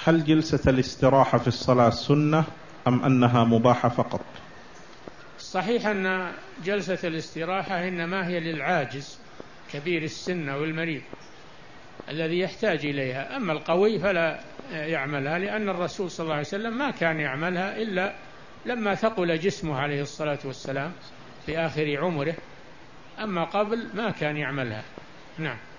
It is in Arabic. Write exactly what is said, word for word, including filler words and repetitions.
هل جلسة الاستراحة في الصلاة سنة أم أنها مباحة فقط؟ صحيح أن جلسة الاستراحة إنما هي للعاجز كبير السن والمريض الذي يحتاج إليها، أما القوي فلا يعملها، لأن الرسول صلى الله عليه وسلم ما كان يعملها إلا لما ثقل جسمه عليه الصلاة والسلام في آخر عمره، أما قبل ما كان يعملها. نعم.